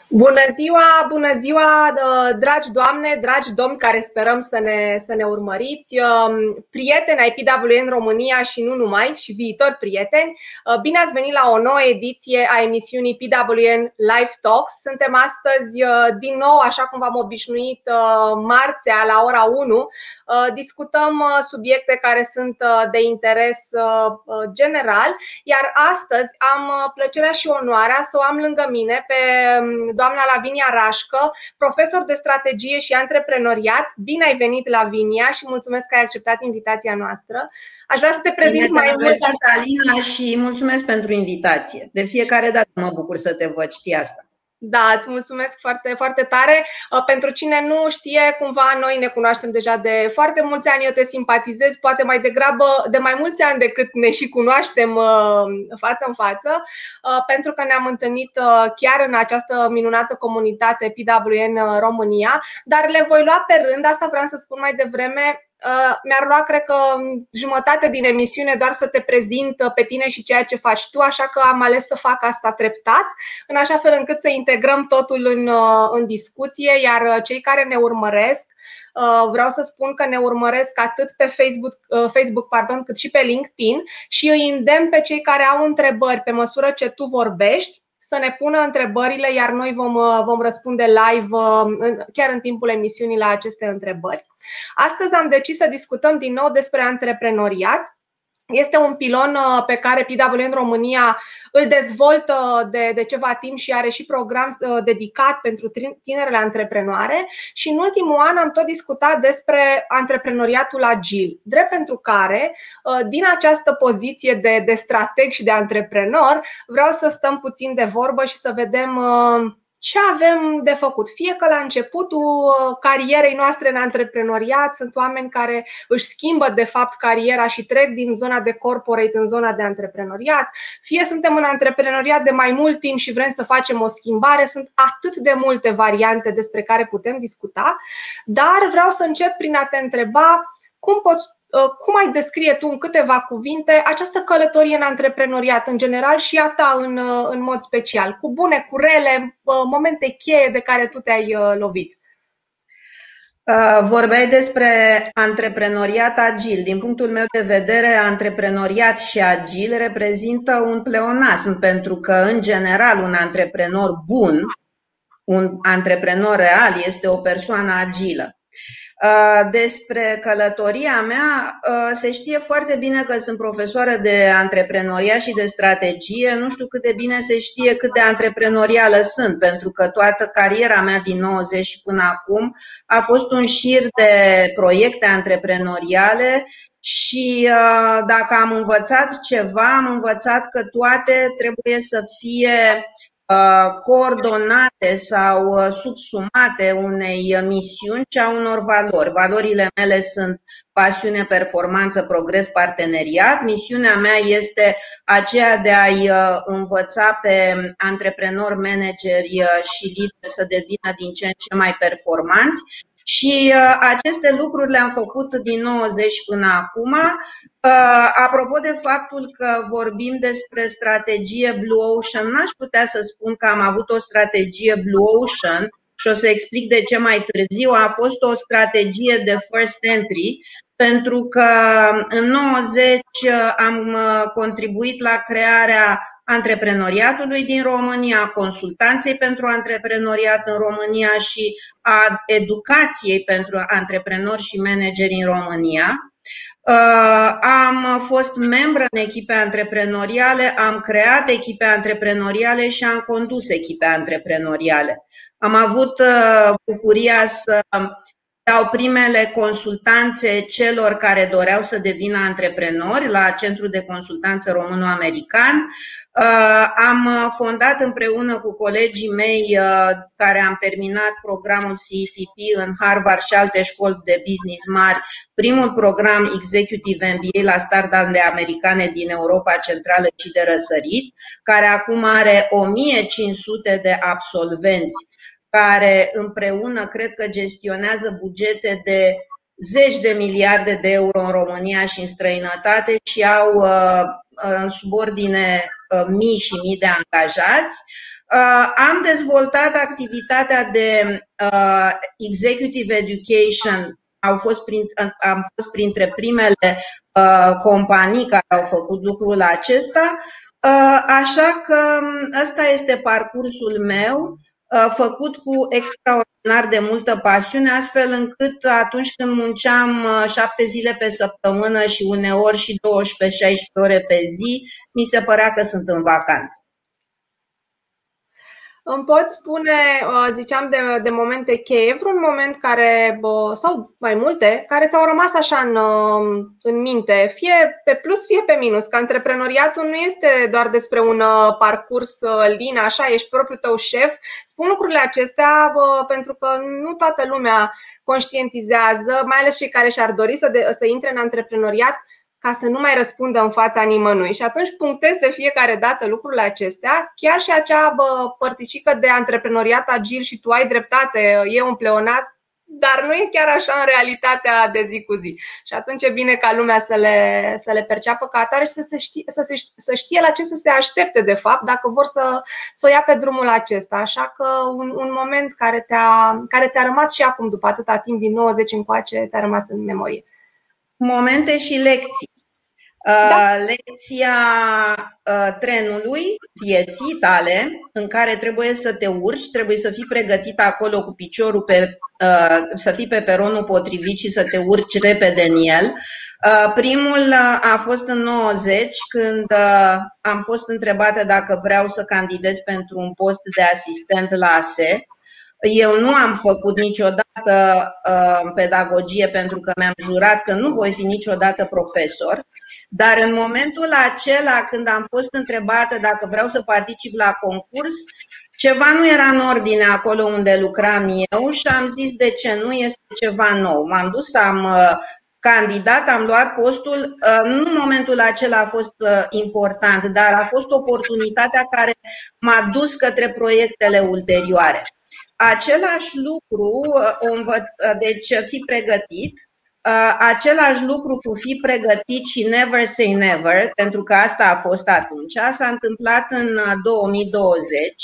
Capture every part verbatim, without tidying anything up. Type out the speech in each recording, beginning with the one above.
Bună ziua, bună ziua, dragi doamne, dragi domni care sperăm să ne, să ne urmăriți, prieteni ai P W N România și nu numai, și viitori prieteni. Bine ați venit la o nouă ediție a emisiunii P W N Live Talks. Suntem astăzi din nou, așa cum v-am obișnuit, marțea la ora unu. Discutăm subiecte care sunt de interes general, iar astăzi am plăcerea și onoarea să o am lângă mine pe doamna Lavinia Rașcă, profesor de strategie și antreprenoriat. Bine ai venit, Lavinia, și mulțumesc că ai acceptat invitația noastră. Aș vrea să te prezint Bine mai mult. Alina, și mulțumesc pentru invitație. De fiecare dată mă bucur să te văd, știi asta. Da, îți mulțumesc foarte, foarte tare. Pentru cine nu știe, cumva noi ne cunoaștem deja de foarte mulți ani, eu te simpatizez, poate mai degrabă de mai mulți ani decât ne și cunoaștem față în față, pentru că ne-am întâlnit chiar în această minunată comunitate P W N România, dar le voi lua pe rând, asta vreau să spun mai devreme. Mi-ar lua, cred că, jumătate din emisiune doar să te prezint pe tine și ceea ce faci tu, așa că am ales să fac asta treptat, în așa fel încât să integrăm totul în, în discuție, iar cei care ne urmăresc, vreau să spun că ne urmăresc atât pe Facebook, Facebook pardon, cât și pe LinkedIn și îi îndemn pe cei care au întrebări pe măsură ce tu vorbești să ne pună întrebările, iar noi vom, vom răspunde live chiar în timpul emisiunii la aceste întrebări. Astăzi am decis să discutăm din nou despre antreprenoriat. Este un pilon pe care P W N România îl dezvoltă de, de ceva timp și are și program dedicat pentru tinerele antreprenoare și în ultimul an am tot discutat despre antreprenoriatul agil, drept pentru care, din această poziție de, de strateg și de antreprenor, vreau să stăm puțin de vorbă și să vedem ce avem de făcut. Fie că la începutul carierei noastre în antreprenoriat sunt oameni care își schimbă de fapt cariera și trec din zona de corporate în zona de antreprenoriat, fie suntem în antreprenoriat de mai mult timp și vrem să facem o schimbare. Sunt atât de multe variante despre care putem discuta, dar vreau să încep prin a te întreba cum poți Cum ai descrie tu în câteva cuvinte această călătorie în antreprenoriat în general și a ta în, în mod special, cu bune, cu rele, momente cheie de care tu te-ai lovit? Vorbeai despre antreprenoriat agil. Din punctul meu de vedere, antreprenoriat și agil reprezintă un pleonasm, pentru că, în general, un antreprenor bun, un antreprenor real, este o persoană agilă. Despre călătoria mea se știe foarte bine că sunt profesoară de antreprenoriat și de strategie. Nu știu cât de bine se știe cât de antreprenorială sunt, pentru că toată cariera mea din nouăzeci și până acum a fost un șir de proiecte antreprenoriale și dacă am învățat ceva, am învățat că toate trebuie să fie coordonate sau subsumate unei misiuni și a unor valori. Valorile mele sunt pasiune, performanță, progres, parteneriat. Misiunea mea este aceea de a-i învăța pe antreprenori, manageri și lideri să devină din ce în ce mai performanți. Și aceste lucruri le-am făcut din nouăzeci până acum. Apropo de faptul că vorbim despre strategie Blue Ocean, n-aș putea să spun că am avut o strategie Blue Ocean și o să explic de ce mai târziu. A fost o strategie de first entry, pentru că în nouăzeci am contribuit la crearea antreprenoriatului din România, consultanței pentru antreprenoriat în România și a educației pentru antreprenori și manageri în România. Am fost membră în echipe antreprenoriale, am creat echipe antreprenoriale și am condus echipe antreprenoriale. Am avut bucuria să dau primele consultanțe celor care doreau să devină antreprenori la Centrul de Consultanță Româno-American. Am fondat împreună cu colegii mei care am terminat programul C E T P în Harvard și alte școli de business mari, primul program Executive M B A la startup-urile americane din Europa Centrală și de Răsărit, care acum are o mie cinci sute de absolvenți care împreună cred că gestionează bugete de zeci de miliarde de euro în România și în străinătate și au în subordine mii și mii de angajați. Am dezvoltat activitatea de executive education, au fost prin, am fost printre primele companii care au făcut lucrul acesta, așa că ăsta este parcursul meu, făcut cu extraordinar de multă pasiune, astfel încât atunci când munceam șapte zile pe săptămână și uneori și douăsprezece șaisprezece ore pe zi, mi se părea că sunt în vacanță. Îmi poți spune, ziceam de, de momente cheie, vreun moment care, sau mai multe, care ți-au rămas așa în, în minte, fie pe plus, fie pe minus, că antreprenoriatul nu este doar despre un parcurs lin, așa, ești propriul tău șef. Spun lucrurile acestea pentru că nu toată lumea conștientizează, mai ales cei care și-ar dori să, de, să intre în antreprenoriat, ca să nu mai răspundă în fața nimănui. Și atunci punctez de fiecare dată lucrurile acestea, chiar și acea bă, părticică de antreprenoriat agil, și tu ai dreptate, e un pleonaz, dar nu e chiar așa în realitatea de zi cu zi. Și atunci e bine ca lumea să le, să le perceapă ca atare și să, se știe, să, se, să știe la ce să se aștepte de fapt dacă vor să, să o ia pe drumul acesta. Așa că un, un moment care, te-a, care ți-a rămas și acum, după atâta timp, din nouăzeci încoace, ți-a rămas în memorie. Momente și lecții. Da. Lecția trenului vieții tale, în care trebuie să te urci, trebuie să fii pregătit acolo cu piciorul pe, să fii pe peronul potrivit și să te urci repede în el. Primul a fost în nouăzeci, când am fost întrebată dacă vreau să candidez pentru un post de asistent la A S E. Eu nu am făcut niciodată uh, pedagogie pentru că mi-am jurat că nu voi fi niciodată profesor, dar în momentul acela când am fost întrebată dacă vreau să particip la concurs, ceva nu era în ordine acolo unde lucram eu și am zis de ce nu, este ceva nou. M-am dus, am uh, candidat, am luat postul, uh, nu în momentul acela a fost uh, important, dar a fost oportunitatea care m-a dus către proiectele ulterioare. Același lucru, deci fi pregătit, același lucru cu fi pregătit și never say never, pentru că asta a fost atunci, s-a întâmplat în două mii douăzeci.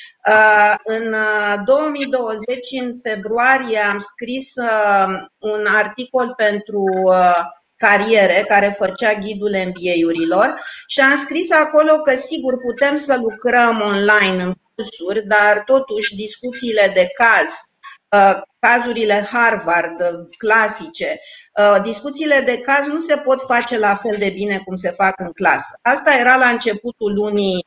În două mii douăzeci, în februarie, am scris un articol pentru Cariere, care făcea ghidul M B A-urilor și am scris acolo că sigur putem să lucrăm online în cursuri, dar totuși discuțiile de caz, cazurile Harvard clasice, discuțiile de caz nu se pot face la fel de bine cum se fac în clasă. Asta era la începutul lunii,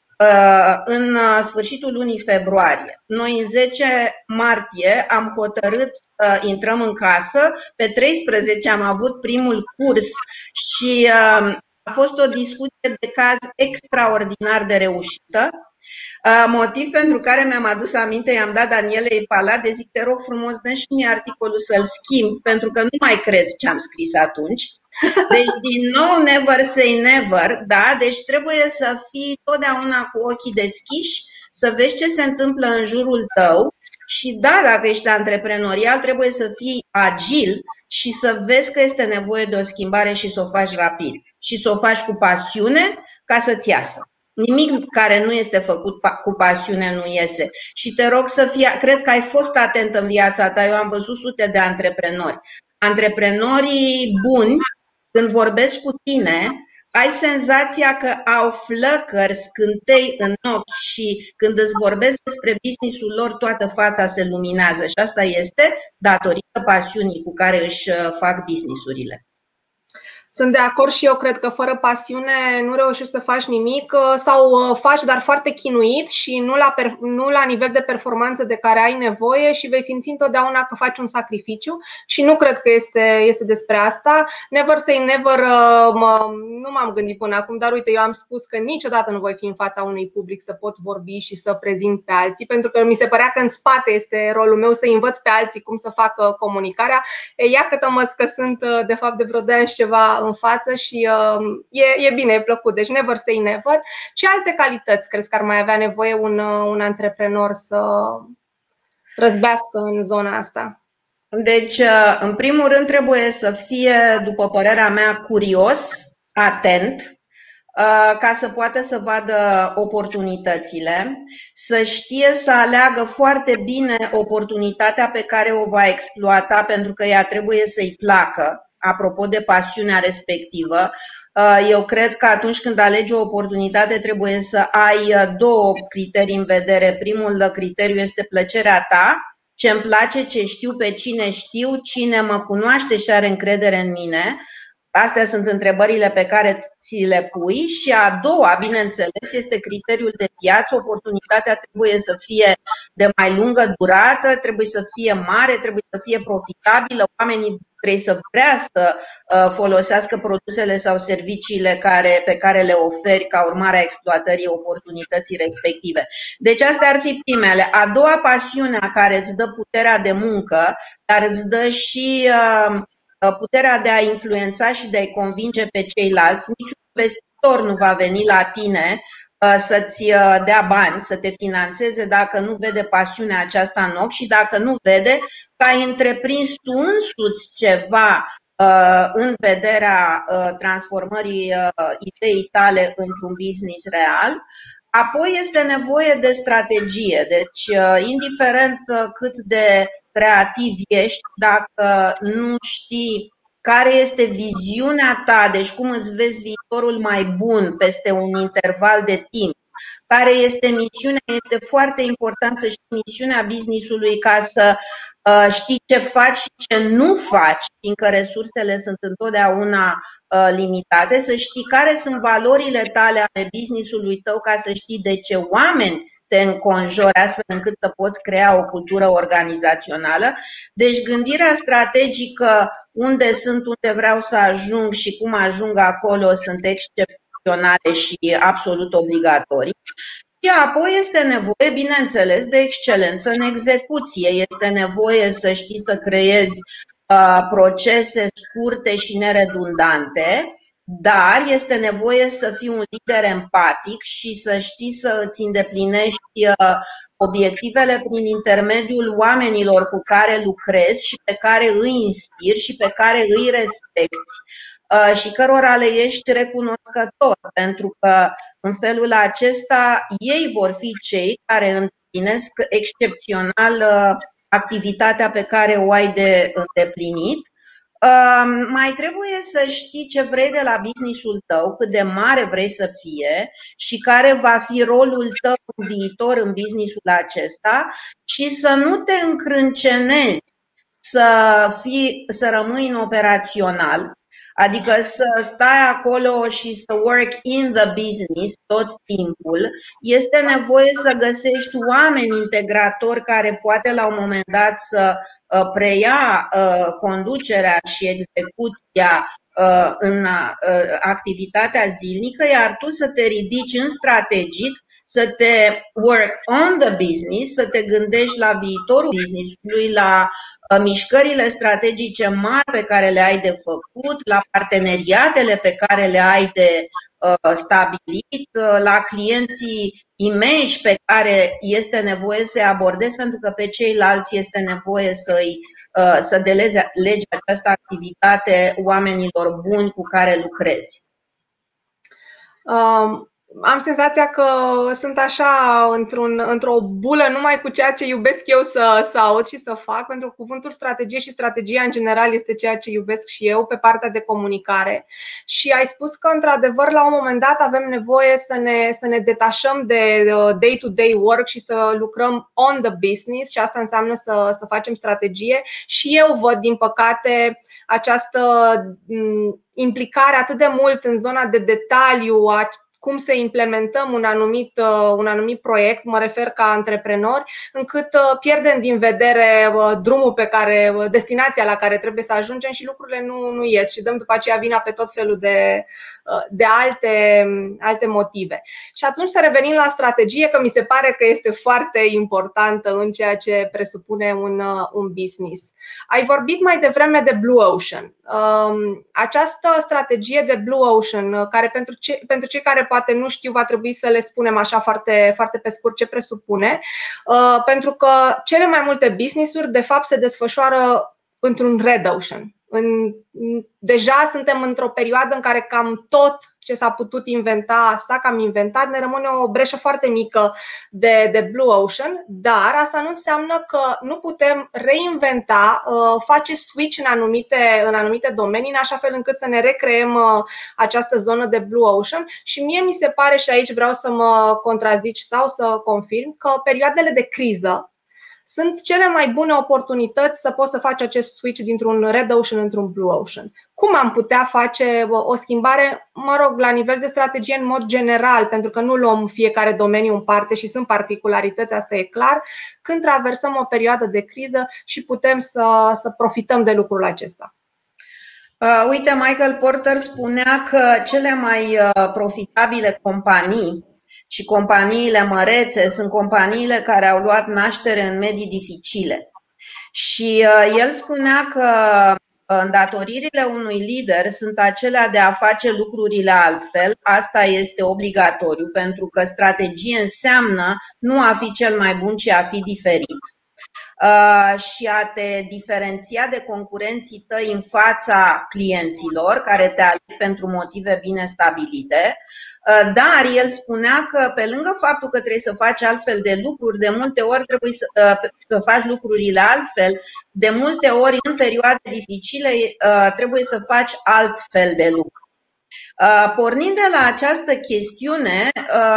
în sfârșitul lunii februarie. Noi în zece martie am hotărât să intrăm în casă, pe treisprezece am avut primul curs și a fost o discuție de caz extraordinar de reușită. Motiv pentru care mi-am adus aminte, i-am dat Danielei Palade, zic, te rog frumos, dă și mie articolul să-l schimb, pentru că nu mai cred ce am scris atunci. Deci, din nou, never say never, da? Deci trebuie să fii totdeauna cu ochii deschiși, să vezi ce se întâmplă în jurul tău și da, dacă ești antreprenorial, trebuie să fii agil și să vezi că este nevoie de o schimbare și să o faci rapid și să o faci cu pasiune ca să-ți iasă. Nimic care nu este făcut cu pasiune nu iese. Și te rog să fii, cred că ai fost atent în viața ta, eu am văzut sute de antreprenori. Antreprenorii buni, când vorbesc cu tine, ai senzația că au flăcări, scântei în ochi și când îți vorbesc despre business-ul lor, toată fața se luminează. Și asta este datorită pasiunii cu care își fac business-urile. Sunt de acord și eu cred că fără pasiune nu reușești să faci nimic sau faci, dar foarte chinuit și nu la, nu la nivel de performanță de care ai nevoie și vei simți întotdeauna că faci un sacrificiu și nu cred că este, este despre asta. Never say never, mă, nu m-am gândit până acum, dar uite, eu am spus că niciodată nu voi fi în fața unui public să pot vorbi și să prezint pe alții, pentru că mi se părea că în spate este rolul meu să învăț pe alții cum să facă comunicarea. E, ia câtă-mă că sunt de fapt de vreo doi ani și ceva în față și uh, e, e bine, e plăcut. Deci never say never. Ce alte calități crezi că ar mai avea nevoie un, un antreprenor să răzbească în zona asta? Deci, în primul rând trebuie să fie, după părerea mea, curios, atent, ca să poată să vadă oportunitățile, să știe să aleagă foarte bine oportunitatea pe care o va exploata, pentru că ea trebuie să-i placă, apropo de pasiunea respectivă. Eu cred că atunci când alegi o oportunitate trebuie să ai două criterii în vedere. Primul criteriu este plăcerea ta, ce îmi place, ce știu, pe cine știu, cine mă cunoaște și are încredere în mine. Astea sunt întrebările pe care ți le pui. Și a doua, bineînțeles, este criteriul de piață. Oportunitatea trebuie să fie de mai lungă durată, trebuie să fie mare, trebuie să fie profitabilă. Oamenii trebuie să vrea să folosească produsele sau serviciile care, pe care le oferi ca urmare a exploatării oportunității respective. Deci astea ar fi primele. A doua, pasiunea care îți dă puterea de muncă, dar îți dă și puterea de a influența și de a-i convinge pe ceilalți. Niciun investitor nu va veni la tine să-ți dea bani, să te finanțeze dacă nu vede pasiunea aceasta în ochi și dacă nu vede că ai întreprins tu însuți ceva în vederea transformării ideii tale într-un business real. Apoi este nevoie de strategie, deci indiferent cât de creativ ești, dacă nu știi care este viziunea ta, deci cum îți vezi viitorul mai bun peste un interval de timp, care este misiunea, este foarte important să știi misiunea business-ului ca să uh, știi ce faci și ce nu faci, fiindcă resursele sunt întotdeauna uh, limitate, să știi care sunt valorile tale ale business-ului tău ca să știi de ce oameni te înconjori, astfel încât să poți crea o cultură organizațională. Deci gândirea strategică, unde sunt, unde vreau să ajung și cum ajung acolo, sunt excepționale și absolut obligatorii. Și apoi este nevoie, bineînțeles, de excelență în execuție. Este nevoie să știi să creezi uh, procese scurte și neredundante, dar este nevoie să fii un lider empatic și să știi să îți îndeplinești obiectivele prin intermediul oamenilor cu care lucrezi și pe care îi inspiri și pe care îi respecti și cărora le ești recunoscător, pentru că în felul acesta ei vor fi cei care îndeplinesc excepțional activitatea pe care o ai de îndeplinit. Uh, mai trebuie să știi ce vrei de la business-ul tău, cât de mare vrei să fie și care va fi rolul tău în viitor în business-ul acesta și să nu te încrâncenezi să, fii, să rămâi în operațional, adică să stai acolo și să work in the business tot timpul. Este nevoie să găsești oameni integratori care poate la un moment dat să preia conducerea și execuția în activitatea zilnică, iar tu să te ridici în strategic, să te work on the business, să te gândești la viitorul business-ului, la mișcările strategice mari pe care le ai de făcut, la parteneriatele pe care le ai de stabilit, la clienții imensi pe care este nevoie să-i abordezi, pentru că pe ceilalți este nevoie să-i să delege această activitate oamenilor buni cu care lucrezi. Um. Am senzația că sunt așa într-un, într-o bulă numai cu ceea ce iubesc eu să, să aud și să fac, pentru că cuvântul strategie și strategia în general este ceea ce iubesc și eu pe partea de comunicare. Și ai spus că într-adevăr la un moment dat avem nevoie să ne, să ne detașăm de day-to-day work și să lucrăm on the business și asta înseamnă să, să facem strategie. Și eu văd, din păcate, această implicare atât de mult în zona de detaliu a cum să implementăm un anumit, un anumit proiect, mă refer ca antreprenori, încât pierdem din vedere drumul pe care, destinația la care trebuie să ajungem și lucrurile nu, nu ies și dăm după aceea vina pe tot felul de, de alte, alte motive. Și atunci să revenim la strategie, că mi se pare că este foarte importantă în ceea ce presupune un, un business. Ai vorbit mai devreme de Blue Ocean. Această strategie de Blue Ocean, care pentru, ce, pentru cei care poate nu știu, va trebui să le spunem așa foarte, foarte pe scurt ce presupune, pentru că cele mai multe business-uri de fapt se desfășoară într-un Red Ocean, În, deja suntem într-o perioadă în care cam tot ce s-a putut inventa s-a cam inventat, ne rămâne o breșă foarte mică de, de Blue Ocean, dar asta nu înseamnă că nu putem reinventa, face switch în anumite, în anumite domenii, în așa fel încât să ne recreăm această zonă de Blue Ocean. Și mie mi se pare, și aici vreau să mă contrazici sau să confirm, că perioadele de criză sunt cele mai bune oportunități să poți să faci acest switch dintr-un Red Ocean într-un Blue Ocean. Cum am putea face o schimbare, mă rog, la nivel de strategie în mod general, pentru că nu luăm fiecare domeniu în parte și sunt particularități, asta e clar, când traversăm o perioadă de criză și putem să, să profităm de lucrul acesta? Uh, uite, Michael Porter spunea că cele mai uh, profitabile companii și companiile mărețe sunt companiile care au luat naștere în medii dificile. Și uh, el spunea că îndatoririle unui lider sunt acelea de a face lucrurile altfel. Asta este obligatoriu, pentru că strategie înseamnă nu a fi cel mai bun, ci a fi diferit. Uh, și a te diferenția de concurenții tăi în fața clienților care te aleg pentru motive bine stabilite. Dar el spunea că pe lângă faptul că trebuie să faci altfel de lucruri, de multe ori trebuie să, să faci lucrurile altfel, de multe ori în perioade dificile trebuie să faci altfel de lucruri. Pornind de la această chestiune,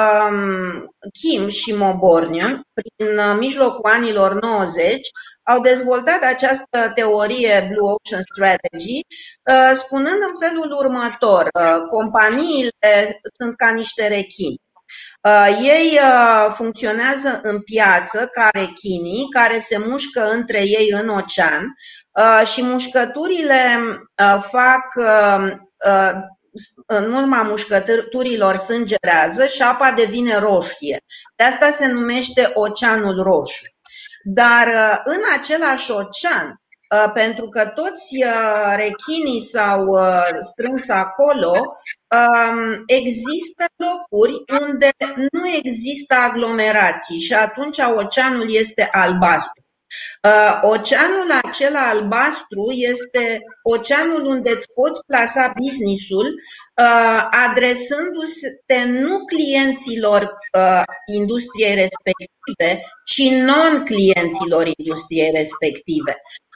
Kim și Mobornian, prin mijlocul anilor nouăzeci, au dezvoltat această teorie Blue Ocean Strategy, spunând în felul următor: companiile sunt ca niște rechini. Ei funcționează în piață ca rechinii care se mușcă între ei în ocean și mușcăturile fac, în urma mușcăturilor sângerează și apa devine roșie. De asta se numește Oceanul Roșu. Dar în același ocean, pentru că toți rechinii s-au strâns acolo, există locuri unde nu există aglomerații și atunci oceanul este albastru. Oceanul acela albastru este oceanul unde îți poți plasa business-ul adresându-te nu clienților industriei respective, ci non-clienților industriei respective.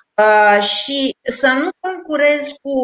Și să nu concurezi cu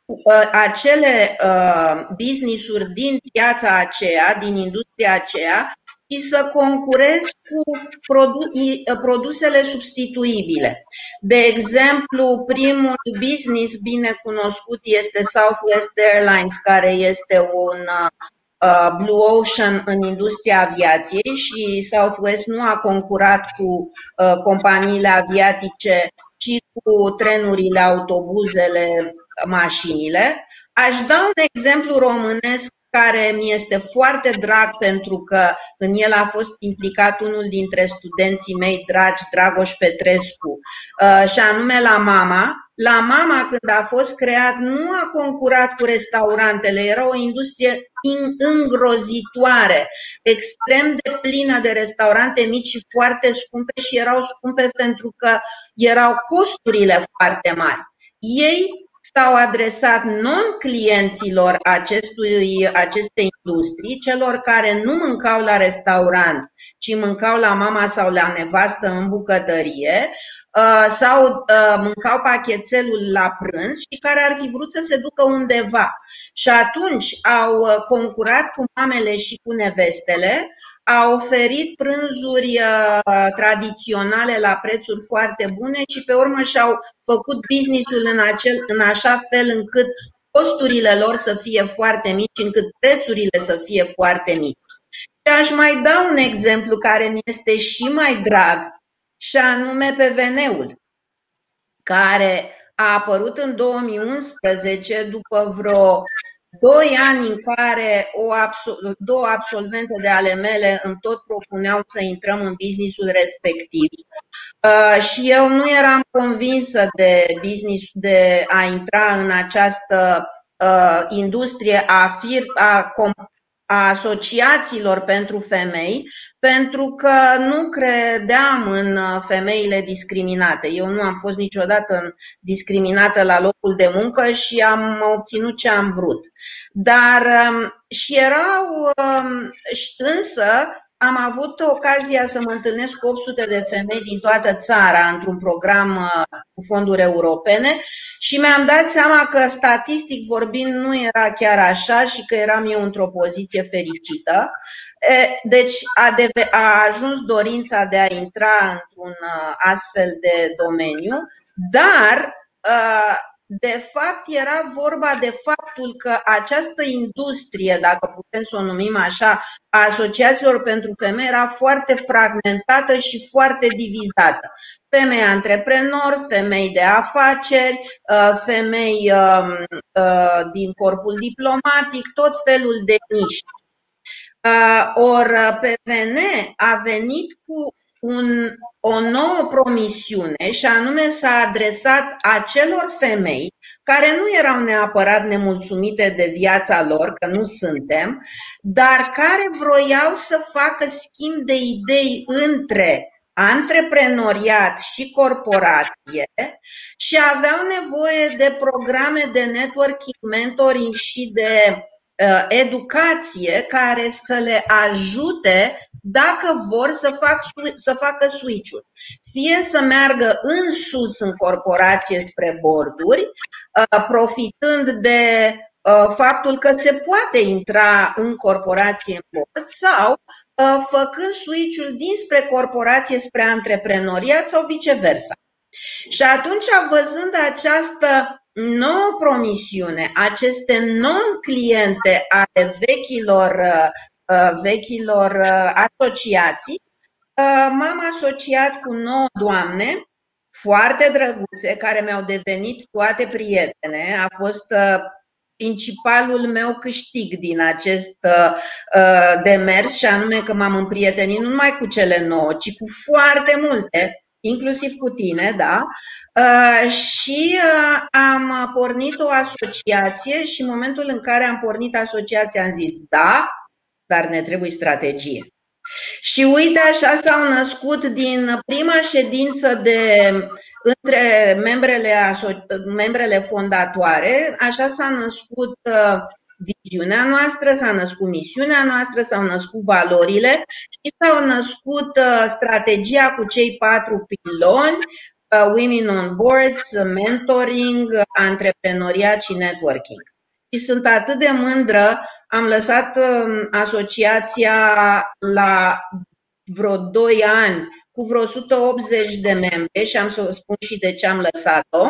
acele business-uri din piața aceea, din industria aceea, și să concurezi cu produsele substituibile. De exemplu, primul business bine cunoscut este Southwest Airlines, care este un Blue Ocean în industria aviației și Southwest nu a concurat cu companiile aviatice, ci cu trenurile, autobuzele, mașinile. Aș da un exemplu românesc care mi este foarte drag pentru că în el a fost implicat unul dintre studenții mei dragi, Dragoș Petrescu, și anume La Mama. La Mama, când a fost creat, nu a concurat cu restaurantele, era o industrie îngrozitoare, extrem de plină de restaurante mici și foarte scumpe, și erau scumpe pentru că erau costurile foarte mari. Ei s-au adresat non-clienților acestui, acestei industrii, celor care nu mâncau la restaurant, ci mâncau la mama sau la nevastă în bucătărie, sau mâncau pachetelul la prânz și care ar fi vrut să se ducă undeva. Și atunci au concurat cu mamele și cu nevestele, a oferit prânzuri uh, tradiționale la prețuri foarte bune și pe urmă și-au făcut business-ul în, acel, în așa fel încât costurile lor să fie foarte mici, încât prețurile să fie foarte mici. Și aș mai da un exemplu care mi este și mai drag, și anume P W N-ul, care a apărut în două mii unsprezece după vreo doi ani în care o absol două absolvente de ale mele îmi tot propuneau să intrăm în businessul respectiv. Uh, și eu nu eram convinsă de business, de a intra în această uh, industrie a, fir a, a asociațiilor pentru femei, pentru că nu credeam în femeile discriminate. Eu nu am fost niciodată discriminată la locul de muncă și am obținut ce am vrut. Dar și erau, însă am avut ocazia să mă întâlnesc cu opt sute de femei din toată țara într-un program cu fonduri europene și mi-am dat seama că, statistic vorbind, nu era chiar așa și că eram eu într-o poziție fericită. Deci a, deve- a ajuns dorința de a intra într-un astfel de domeniu, dar de fapt era vorba de faptul că această industrie, dacă putem să o numim așa, a asociațiilor pentru femei era foarte fragmentată și foarte divizată. Femei antreprenori, femei de afaceri, femei din corpul diplomatic, tot felul de nișe. Or P W N a venit cu un, o nouă promisiune și anume s-a adresat acelor femei care nu erau neapărat nemulțumite de viața lor, că nu suntem, dar care vroiau să facă schimb de idei între antreprenoriat și corporație și aveau nevoie de programe de networking, mentoring și de uh, educație care să le ajute dacă vor să, fac, să facă switch-uri. Fie să meargă în sus în corporație spre board-uri, uh, profitând de uh, faptul că se poate intra în corporație în board sau făcând switch-ul dinspre corporație spre antreprenoriat sau viceversa. Și atunci, văzând această nouă promisiune, aceste non-cliente ale vechilor, vechilor asociații, m-am asociat cu nouă doamne foarte drăguțe, care mi-au devenit toate prietene. A fost principalul meu câștig din acest uh, demers și anume că m-am împrietenit nu numai cu cele nouă, ci cu foarte multe, inclusiv cu tine, da? Uh, și uh, am pornit o asociație și în momentul în care am pornit asociația am zis da, dar ne trebuie strategie. Și uite, așa s-au născut din prima ședință de între membrele, membrele fondatoare, așa s-a născut uh, viziunea noastră, s-a născut misiunea noastră, s-au născut valorile și s-au născut uh, strategia cu cei patru piloni, uh, Women on Boards, mentoring, antreprenoriat și networking. Și sunt atât de mândră, am lăsat uh, asociația la vreo doi ani cu vreo o sută optzeci de membri și am să vă spun și de ce am lăsat-o.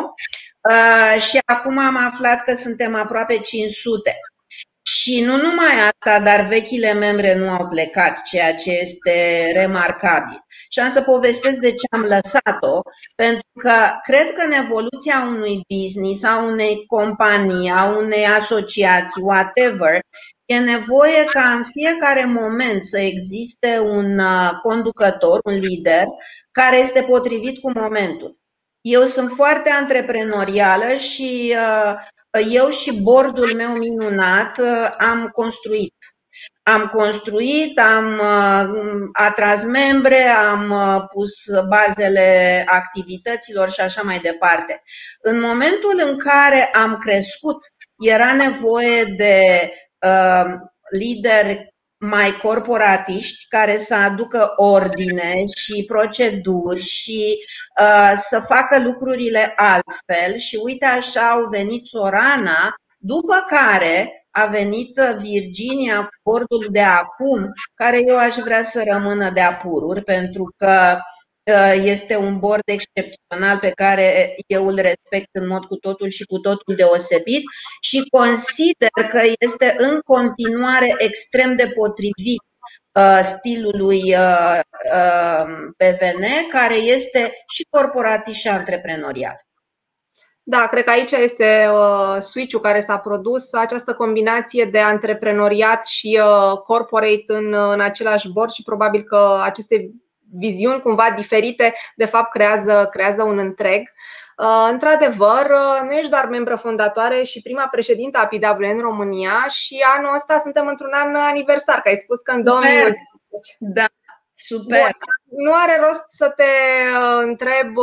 Uh, și acum am aflat că suntem aproape cinci sute. Și nu numai asta, dar vechile membre nu au plecat, ceea ce este remarcabil. Și am să povestesc de ce am lăsat-o, pentru că cred că în evoluția unui business, a unei companii, a unei asociații, whatever, e nevoie ca în fiecare moment să existe un conducător, un lider, care este potrivit cu momentul. Eu sunt foarte antreprenorială și eu și boardul meu minunat am construit. Am construit, am atras membre, am pus bazele activităților și așa mai departe. În momentul în care am crescut, era nevoie de uh, lideri mai corporatiști care să aducă ordine și proceduri și uh, să facă lucrurile altfel. Și uite, așa au venit Sorana, după care a venit Virginia cu bordul de acum, care eu aș vrea să rămână de-a pururi, pentru că este un board excepțional pe care eu îl respect în mod cu totul și cu totul deosebit și consider că este în continuare extrem de potrivit stilului P W N, care este și corporatist și antreprenoriat. Da, cred că aici este uh, switch-ul care s-a produs, această combinație de antreprenoriat și uh, corporate în, în același board și probabil că aceste viziuni cumva diferite, de fapt creează, creează un întreg. Într-adevăr, nu ești doar membră fondatoare și prima președintă a P W N România și anul ăsta suntem într-un an aniversar, că ai spus că în două mii unsprezece. Da, super. Bun, nu are rost să te întreb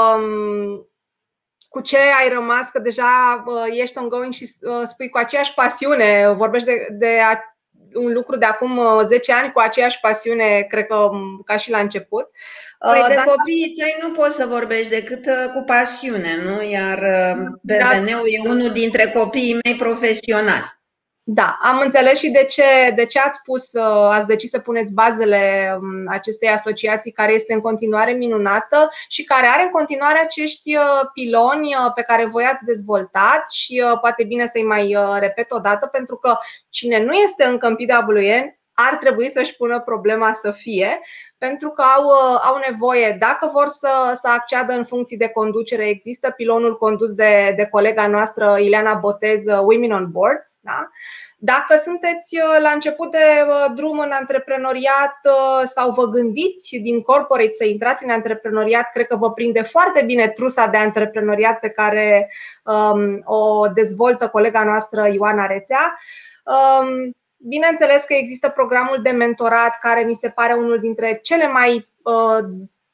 cu ce ai rămas, că deja ești ongoing și spui cu aceeași pasiune, vorbești de, de un lucru de acum zece ani cu aceeași pasiune, cred că ca și la început. Păi de Dar... copiii tăi nu poți să vorbești decât cu pasiune, nu? Iar P W N-ul e unul dintre copiii mei profesionali. Da, am înțeles și de ce, de ce ați pus, ați decis să puneți bazele acestei asociații, care este în continuare minunată și care are în continuare acești piloni pe care voi ați dezvoltat și poate bine să-i mai repet o dată, pentru că cine nu este încă în P W N ar trebui să-și pună problema să fie, pentru că au, au nevoie, dacă vor să, să acceadă în funcții de conducere, există pilonul condus de, de colega noastră Ileana Botez, Women on Boards. Da? Dacă sunteți la început de drum în antreprenoriat sau vă gândiți din corporate să intrați în antreprenoriat, cred că vă prinde foarte bine trusa de antreprenoriat pe care um, o dezvoltă colega noastră Ioana Rețea. Um, Bineînțeles că există programul de mentorat, care mi se pare unul dintre cele mai uh,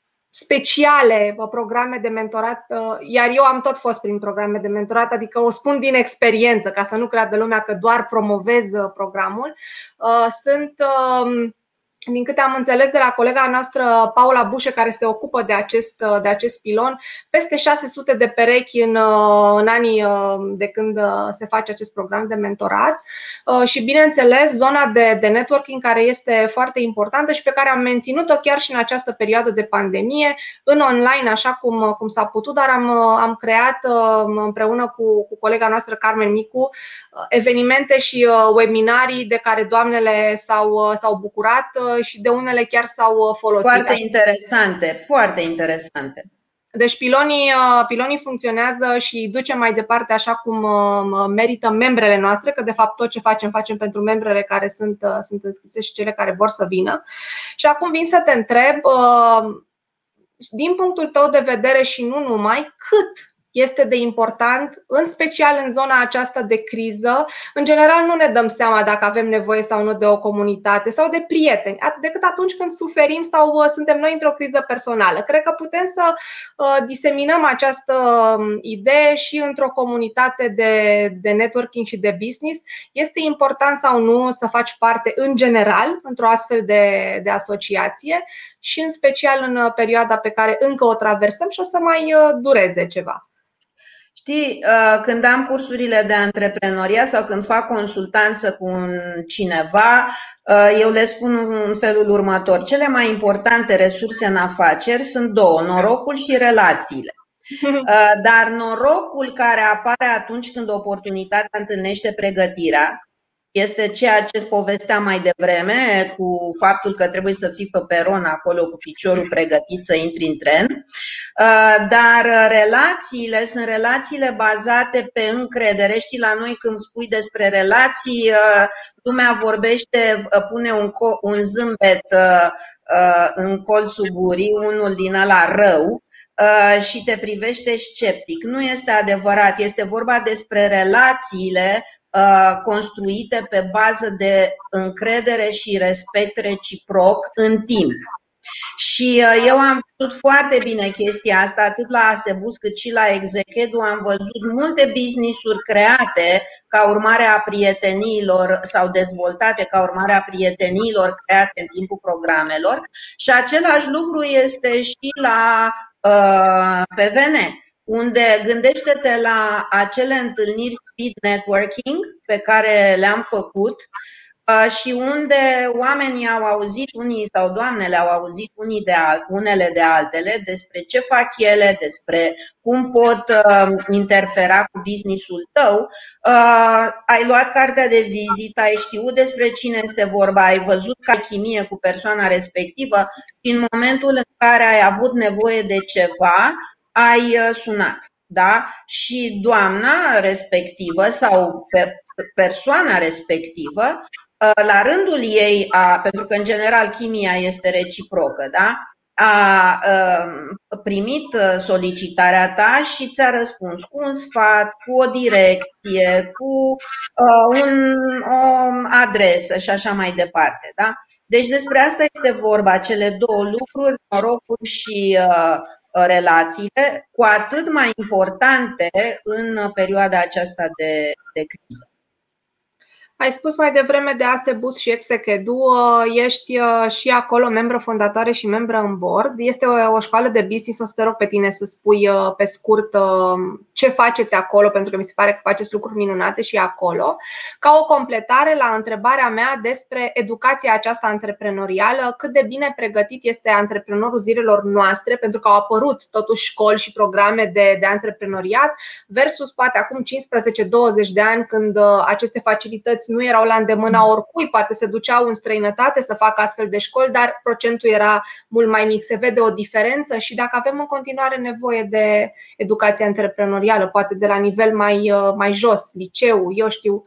speciale programe de mentorat, uh, iar eu am tot fost prin programe de mentorat, adică o spun din experiență, ca să nu creadă lumea că doar promovez programul. Uh, sunt... Uh, Din câte am înțeles de la colega noastră Paula Bușe, care se ocupă de acest, de acest pilon, peste șase sute de perechi în, în anii de când se face acest program de mentorat și, bineînțeles, zona de, de networking, care este foarte importantă și pe care am menținut-o chiar și în această perioadă de pandemie, în online, așa cum, cum s-a putut, dar am, am creat împreună cu, cu colega noastră Carmen Micu evenimente și webinarii de care doamnele s-au, s-au bucurat și de unele chiar s-au folosit. Foarte interesante, foarte interesante. Deci pilonii, pilonii funcționează și ducem mai departe așa cum merită membrele noastre, că de fapt tot ce facem, facem pentru membrele care sunt, sunt înscrise și cele care vor să vină. Și acum vin să te întreb, din punctul tău de vedere și nu numai, cât este de important, în special în zona aceasta de criză. În general nu ne dăm seama dacă avem nevoie sau nu de o comunitate sau de prieteni, decât atunci când suferim sau suntem noi într-o criză personală. Cred că putem să diseminăm această idee și într-o comunitate de, de networking și de business. Este important sau nu să faci parte în general într-o astfel de, de asociație și în special în perioada pe care încă o traversăm și o să mai dureze ceva. Știi, când am cursurile de antreprenoriat sau când fac consultanță cu cineva, eu le spun în felul următor. Cele mai importante resurse în afaceri sunt două, norocul și relațiile. Dar norocul care apare atunci când oportunitatea întâlnește pregătirea este ceea ce povesteam mai devreme, cu faptul că trebuie să fii pe peron acolo cu piciorul pregătit să intri în tren. Dar relațiile sunt relațiile bazate pe încredere. Știi, la noi când spui despre relații, lumea vorbește, pune un, un zâmbet în colțul gurii, unul din ăla rău, și te privește sceptic. Nu este adevărat, este vorba despre relațiile construite pe bază de încredere și respect reciproc în timp. Și eu am văzut foarte bine chestia asta, atât la Asebus cât și la Exechedu. Am văzut multe business-uri create ca urmare a prieteniilor sau dezvoltate ca urmare a prieteniilor create în timpul programelor. Și același lucru este și la uh, P W N, unde gândește-te la acele întâlniri speed networking pe care le-am făcut și unde oamenii au auzit, unii sau doamnele au auzit unii de al, unele de altele despre ce fac ele, despre cum pot uh, interfera cu business-ul tău. Uh, ai luat cartea de vizită, ai știut despre cine este vorba, ai văzut ca chimie cu persoana respectivă și în momentul în care ai avut nevoie de ceva, ai sunat, da? Și doamna respectivă sau persoana respectivă, la rândul ei, a, pentru că în general chimia este reciprocă, da? a primit solicitarea ta și ți-a răspuns cu un sfat, cu o direcție, cu un, o adresă și așa mai departe. Da? Deci despre asta este vorba, cele două lucruri, norocul și relațiile, cu atât mai importante în perioada aceasta de, de criză. Ai spus mai devreme de Asebus și Exechedu, ești și acolo membră fondatoare și membră în board. Este o, o școală de business, o să te rog pe tine să spui pe scurt ce faceți acolo, pentru că mi se pare că faceți lucruri minunate și acolo. Ca o completare la întrebarea mea despre educația aceasta antreprenorială, cât de bine pregătit este antreprenorul zilelor noastre, pentru că au apărut totuși școli și programe de, de antreprenoriat, versus poate acum cincisprezece douăzeci de ani, când aceste facilități nu erau la îndemâna oricui, poate se duceau în străinătate să facă astfel de școli, dar procentul era mult mai mic. Se vede o diferență și dacă avem în continuare nevoie de educație antreprenorială, poate de la nivel mai, mai jos, liceu, eu știu.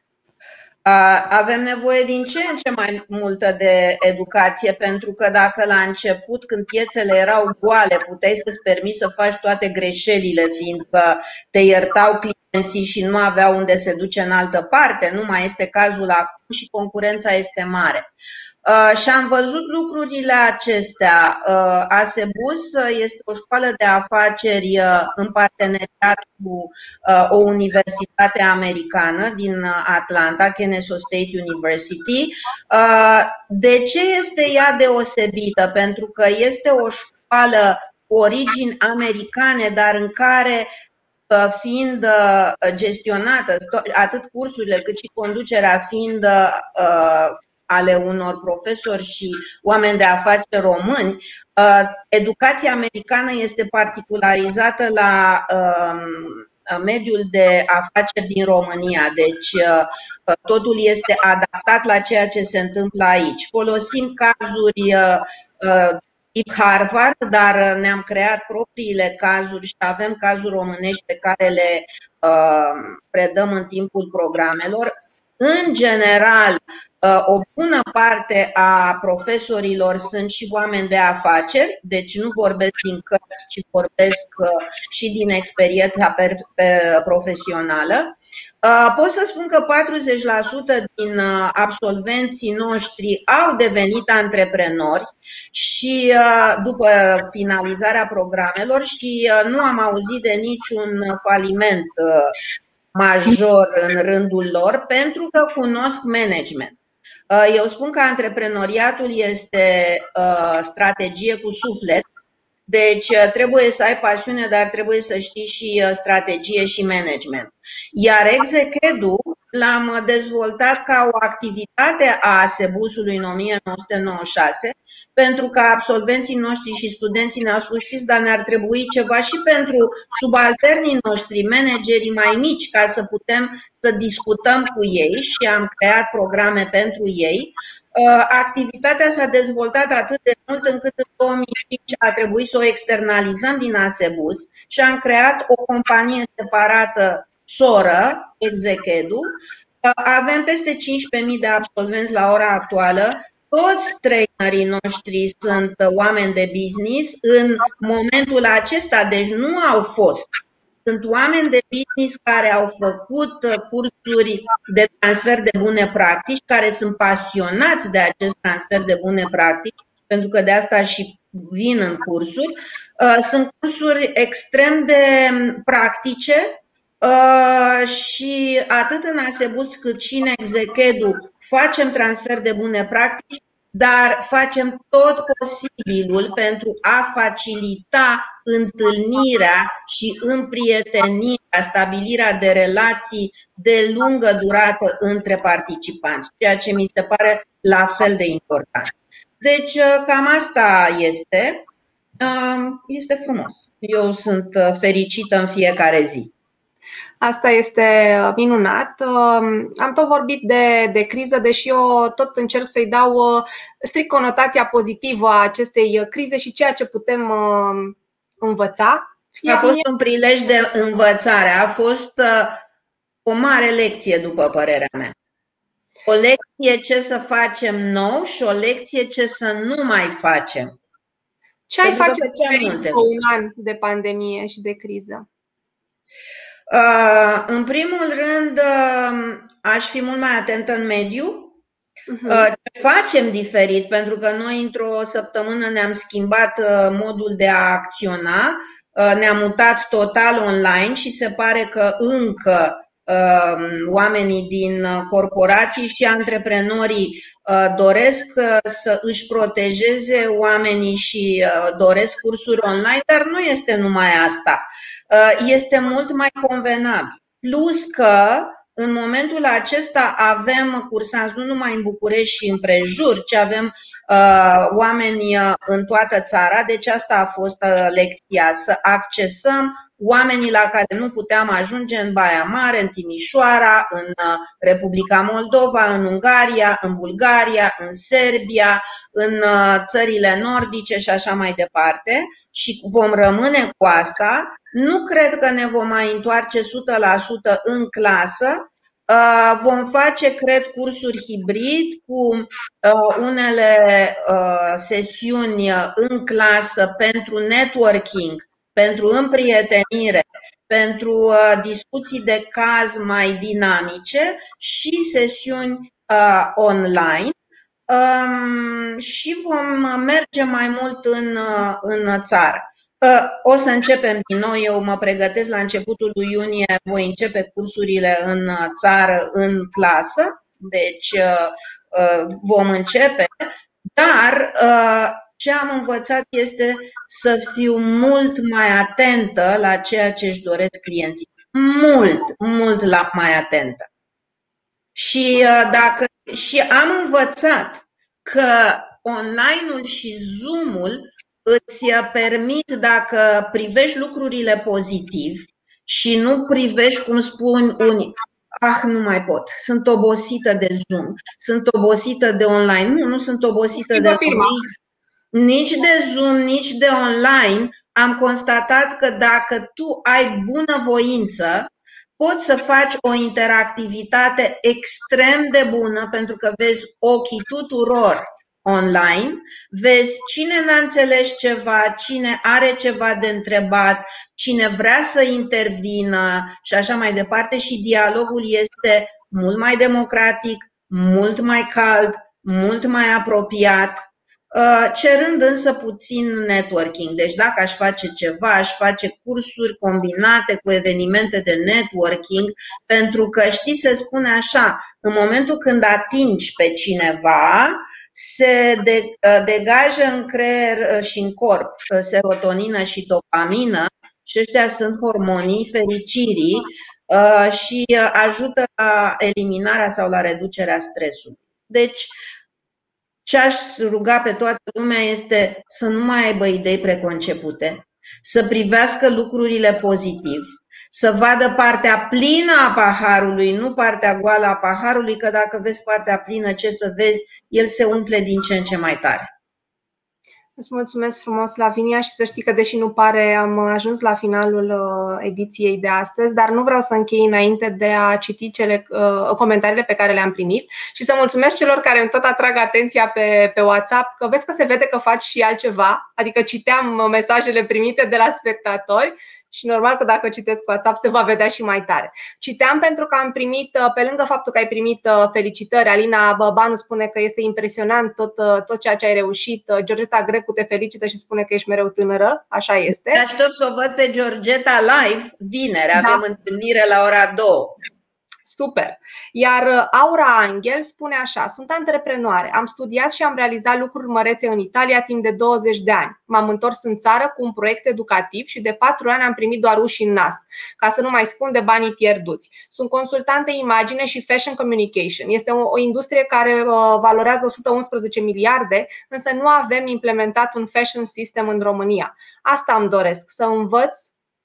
Avem nevoie din ce în ce mai multă de educație, pentru că dacă la început, când piețele erau goale, puteai să-ți permiți să faci toate greșelile, fiindcă te iertau clienții și nu aveau unde se duce în altă parte, nu mai este cazul acum și concurența este mare. Uh, și am văzut lucrurile acestea. Uh, Asebus este o școală de afaceri uh, în parteneriat cu uh, o universitate americană din Atlanta, Kennesaw State University. Uh, de ce este ea deosebită? Pentru că este o școală cu origini americane, dar în care, fiind gestionată, atât cursurile cât și conducerea fiind uh, ale unor profesori și oameni de afaceri români, educația americană este particularizată la mediul de afaceri din România. Deci totul este adaptat la ceea ce se întâmplă aici. Folosim cazuri tip Harvard, dar ne-am creat propriile cazuri și avem cazuri românești pe care le predăm în timpul programelor. În general, o bună parte a profesorilor sunt și oameni de afaceri, deci nu vorbesc din cărți, ci vorbesc și din experiența profesională. Pot să spun că patruzeci la sută din absolvenții noștri au devenit antreprenori și după finalizarea programelor și nu am auzit de niciun faliment major în rândul lor, pentru că cunosc management. Eu spun că antreprenoriatul este strategie cu suflet, deci trebuie să ai pasiune, dar trebuie să știi și strategie și management. Iar Exechedu l-am dezvoltat ca o activitate a Asebusului în o mie nouă sute nouăzeci și șase, pentru că absolvenții noștri și studenții ne-au spus, știți, dar ne-ar trebui ceva și pentru subalternii noștri, managerii mai mici, ca să putem să discutăm cu ei și am creat programe pentru ei. Activitatea s-a dezvoltat atât de mult încât în două mii cinci a trebuit să o externalizăm din Asebus și am creat o companie separată soră, Exechedu. Avem peste cincisprezece mii de absolvenți la ora actuală. Toți trainerii noștri sunt oameni de business în momentul acesta, deci nu au fost. Sunt oameni de business care au făcut cursuri de transfer de bune practici, care sunt pasionați de acest transfer de bune practici, pentru că de asta și vin în cursuri. Sunt cursuri extrem de practice și atât în Asebus cât și în Exechedu facem transfer de bune practici, dar facem tot posibilul pentru a facilita întâlnirea și împrietenirea, stabilirea de relații de lungă durată între participanți, ceea ce mi se pare la fel de important. Deci cam asta este. Este frumos. Eu sunt fericită în fiecare zi. Asta este minunat. Am tot vorbit de, de criză, deși eu tot încerc să-i dau strict conotația pozitivă a acestei crize și ceea ce putem învăța. A fost un prilej de învățare, a fost o mare lecție, după părerea mea. O lecție ce să facem nou și o lecție ce să nu mai facem. Ce ai face diferit după un an de pandemie și de criză? Uh, în primul rând, uh, aș fi mult mai atentă în mediu. Uh-huh. Ce facem diferit? Pentru că noi într-o săptămână ne-am schimbat uh, modul de a acționa, uh, ne-am mutat total online și se pare că încă uh, oamenii din corporații și antreprenorii uh, doresc uh, să își protejeze oamenii și uh, doresc cursuri online, dar nu este numai asta. Este mult mai convenabil. Plus că în momentul acesta avem cursanți nu numai în București și în prejur, ci avem uh, oameni în toată țara, deci asta a fost uh, lecția, să accesăm oamenii la care nu puteam ajunge în Baia Mare, în Timișoara, în uh, Republica Moldova, în Ungaria, în Bulgaria, în Serbia, în uh, țările nordice și așa mai departe. Și vom rămâne cu asta. Nu cred că ne vom mai întoarce o sută la sută în clasă. Vom face, cred, cursuri hibrid cu unele sesiuni în clasă pentru networking, pentru împrietenire, pentru discuții de caz mai dinamice și sesiuni online. Um, și vom merge mai mult în, în țară. Uh, o să începem din nou, eu mă pregătesc la începutul lui iunie, voi începe cursurile în țară, în clasă, deci uh, uh, vom începe, dar uh, ce am învățat este să fiu mult mai atentă la ceea ce își doresc clienții. Mult, mult la mai atentă. Și, dacă, și am învățat că online-ul și Zoom-ul îți permit, dacă privești lucrurile pozitiv și nu privești, cum spun unii, ah, nu mai pot, sunt obosită de Zoom, sunt obosită de online. Nu, nu sunt obosită de nici, nici de Zoom, nici de online. Am constatat că dacă tu ai bunăvoință, poți să faci o interactivitate extrem de bună, pentru că vezi ochii tuturor online, vezi cine n-a înțeles ceva, cine are ceva de întrebat, cine vrea să intervină și așa mai departe, și dialogul este mult mai democratic, mult mai cald, mult mai apropiat, cerând însă puțin networking. Deci dacă aș face ceva, aș face cursuri combinate cu evenimente de networking, pentru că, știi, se spune așa, în momentul când atingi pe cineva, se degajă în creier și în corp serotonină și dopamină și ăștia sunt hormonii fericirii și ajută la eliminarea sau la reducerea stresului. Deci, ce aș ruga pe toată lumea este să nu mai aibă idei preconcepute, să privească lucrurile pozitiv, să vadă partea plină a paharului, nu partea goală a paharului, că dacă vezi partea plină, ce să vezi, el se umple din ce în ce mai tare. Îți mulțumesc frumos, Lavinia, și să știi că, deși nu pare, am ajuns la finalul ediției de astăzi, dar nu vreau să închei înainte de a citi cele uh, comentariile pe care le-am primit și să mulțumesc celor care îmi tot atrag atenția pe, pe WhatsApp, că vezi că se vede că faci și altceva, adică citeam mesajele primite de la spectatori. Și normal că dacă citesc WhatsApp se va vedea și mai tare. Citeam pentru că am primit, pe lângă faptul că ai primit felicitări, Alina Băbanu spune că este impresionant tot, tot ceea ce ai reușit, Georgeta Grecu te felicită și spune că ești mereu tânără, așa este. Aștept să o văd pe Georgeta live vineri, avem da. întâlnire la ora două. Super! Iar Aura Angel spune așa: sunt antreprenoare, am studiat și am realizat lucruri mărețe în Italia timp de douăzeci de ani. M-am întors în țară cu un proiect educativ și de patru ani am primit doar uși în nas, ca să nu mai spun de banii pierduți. Sunt consultant de imagine și fashion communication. Este o, o industrie care uh, valorează o sută unsprezece miliarde, însă nu avem implementat un fashion system în România. Asta îmi doresc, să învăț,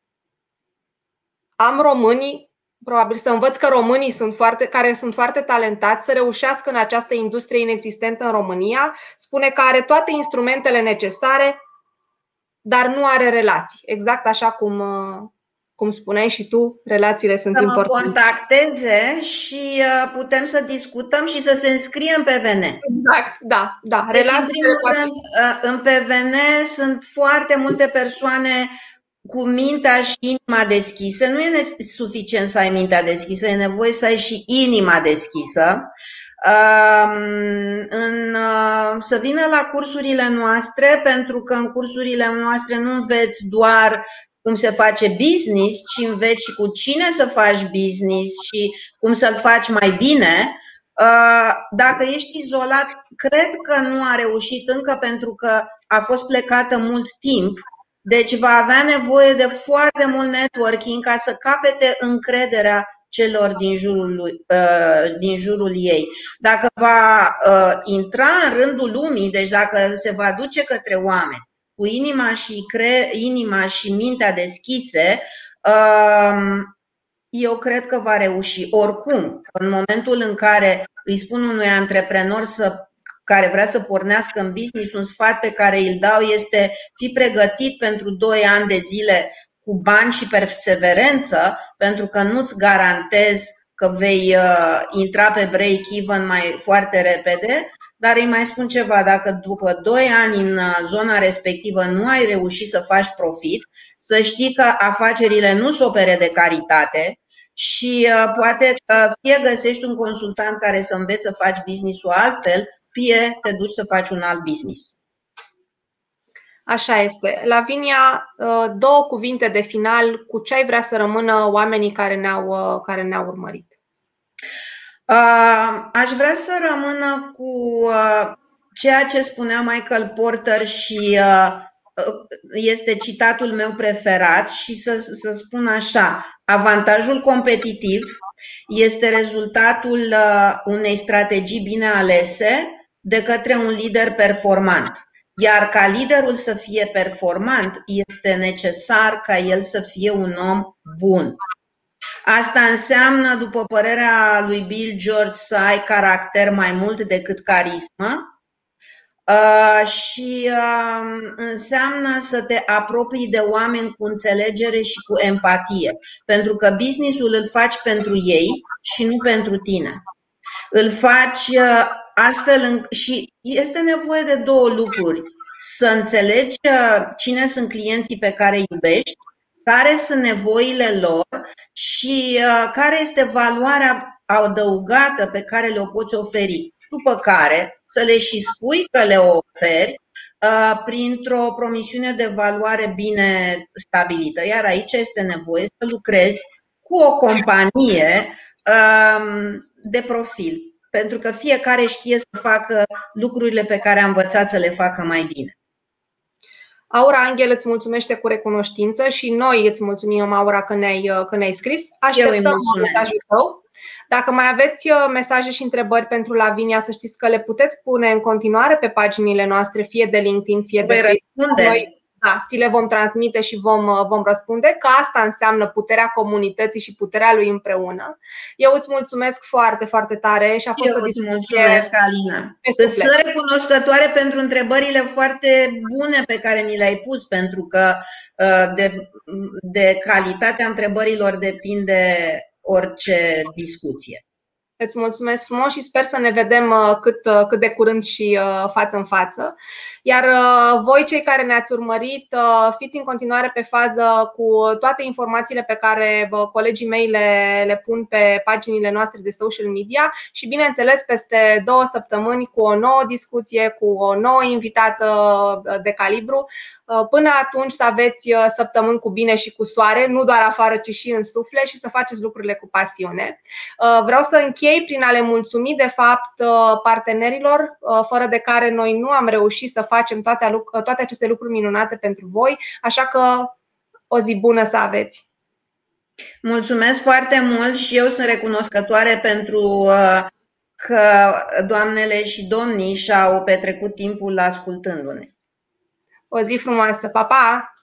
am românii, probabil să învăț că românii sunt foarte, care sunt foarte talentați să reușească în această industrie inexistentă în România. Spune că are toate instrumentele necesare, dar nu are relații. Exact așa cum, cum spuneai și tu, relațiile sunt să importante. Să mă contacteze și putem să discutăm și să se înscrie în P W N. Exact, da, da. Deci, în primul rând, în P W N sunt foarte multe persoane cu mintea și inima deschisă. Nu e suficient să ai mintea deschisă, e nevoie să ai și inima deschisă. În, să vină la cursurile noastre, pentru că în cursurile noastre nu înveți doar cum se face business, ci înveți și cu cine să faci business și cum să-l faci mai bine. Dacă ești izolat, cred că nu a reușit încă pentru că a fost plecată mult timp. Deci va avea nevoie de foarte mult networking ca să capete încrederea celor din jurul, lui, din jurul ei. Dacă va intra în rândul lumii, deci dacă se va duce către oameni cu inima și, cre, inima și mintea deschise, eu cred că va reuși. Oricum, în momentul în care îi spun unui antreprenor să, care vrea să pornească în business, un sfat pe care îl dau este: fii pregătit pentru doi ani de zile cu bani și perseverență, pentru că nu-ți garantez că vei uh, intra pe break-even mai foarte repede, dar îi mai spun ceva: dacă după doi ani în zona respectivă nu ai reușit să faci profit, să știi că afacerile nu sunt opere de caritate și uh, poate că fie găsești un consultant care să înveți să faci business-ul altfel, fie te duci să faci un alt business. Așa este. Lavinia, două cuvinte de final, cu ce ai vrea să rămână oamenii care ne-au, care ne-au urmărit? Aș vrea să rămână cu ceea ce spunea Michael Porter și este citatul meu preferat și să, să spun așa: avantajul competitiv este rezultatul unei strategii bine alese de către un lider performant. Iar ca liderul să fie performant, este necesar ca el să fie un om bun. Asta înseamnă, după părerea lui Bill George, să ai caracter mai mult decât carismă și înseamnă să te apropii de oameni cu înțelegere și cu empatie, pentru că business-ul îl faci pentru ei și nu pentru tine. Îl faci astfel și este nevoie de două lucruri: să înțelegi cine sunt clienții pe care îi iubești, care sunt nevoile lor și care este valoarea adăugată pe care le-o poți oferi. După care să le și spui că le oferi printr-o promisiune de valoare bine stabilită. Iar aici este nevoie să lucrezi cu o companie de profil, pentru că fiecare știe să facă lucrurile pe care a învățat să le facă mai bine. Aura Angel îți mulțumește cu recunoștință și noi îți mulțumim, Aura, că ne-ai, că ne-ai scris. Așteptăm mesajul tău. Dacă mai aveți mesaje și întrebări pentru Lavinia, să știți că le puteți pune în continuare pe paginile noastre, fie de LinkedIn, fie de Facebook. Noi, da, ți le vom transmite și vom, vom răspunde, că asta înseamnă puterea comunității și puterea lui împreună. Eu îți mulțumesc foarte, foarte tare și a fost Eu o discuție. Mulțumesc, Alina. Îți sunt recunoscătoare pentru întrebările foarte bune pe care mi le-ai pus, pentru că de, de calitatea întrebărilor depinde orice discuție. Îți mulțumesc frumos și sper să ne vedem cât, cât de curând și față în față. Iar voi, cei care ne-ați urmărit, fiți în continuare pe fază cu toate informațiile pe care colegii mei le, le pun pe paginile noastre de social media și, bineînțeles, peste două săptămâni cu o nouă discuție, cu o nouă invitată de calibru. Până atunci să aveți săptămâni cu bine și cu soare, nu doar afară, ci și în suflet, și să faceți lucrurile cu pasiune. Vreau să închei prin a le mulțumi, de fapt, partenerilor, fără de care noi nu am reușit să facem toate, toate aceste lucruri minunate pentru voi, așa că o zi bună să aveți! Mulțumesc foarte mult și eu sunt recunoscătoare pentru că doamnele și domnii și-au petrecut timpul ascultându-ne. O zi frumoasă! Pa, pa!